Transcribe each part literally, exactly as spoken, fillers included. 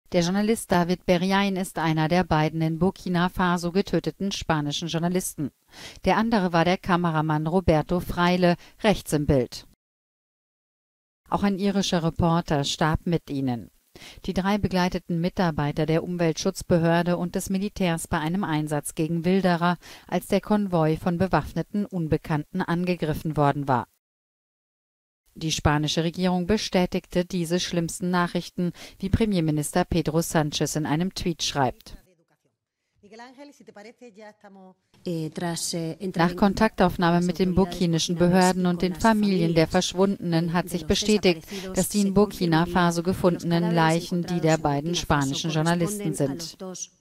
Der Journalist David Beriain ist einer der beiden in Burkina Faso getöteten spanischen Journalisten. Der andere war der Kameramann Roberto Freile, rechts im Bild. Auch ein irischer Reporter starb mit ihnen. Die drei begleiteten Mitarbeiter der Umweltschutzbehörde und des Militärs bei einem Einsatz gegen Wilderer, als der Konvoi von bewaffneten Unbekannten angegriffen worden war. Die spanische Regierung bestätigte diese schlimmsten Nachrichten, wie Premierminister Pedro Sánchez in einem Tweet schreibt. Nach Kontaktaufnahme mit den burkinischen Behörden und den Familien der Verschwundenen hat sich bestätigt, dass die in Burkina Faso gefundenen Leichen die der beiden spanischen Journalisten sind.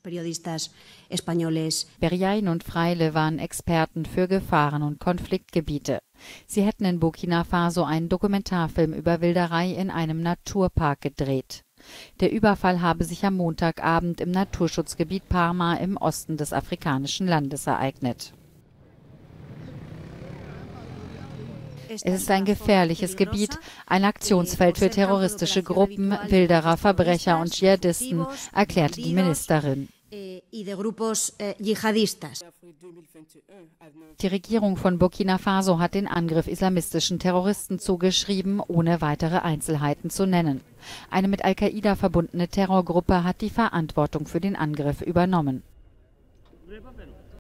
Beriain und Freile waren Experten für Gefahren- und Konfliktgebiete. Sie hätten in Burkina Faso einen Dokumentarfilm über Wilderei in einem Naturpark gedreht. Der Überfall habe sich am Montagabend im Naturschutzgebiet Parma im Osten des afrikanischen Landes ereignet. Es ist ein gefährliches Gebiet, ein Aktionsfeld für terroristische Gruppen, Wilderer, Verbrecher und Dschihadisten, erklärte die Ministerin. Die Regierung von Burkina Faso hat den Angriff islamistischen Terroristen zugeschrieben, ohne weitere Einzelheiten zu nennen. Eine mit Al-Qaida verbundene Terrorgruppe hat die Verantwortung für den Angriff übernommen.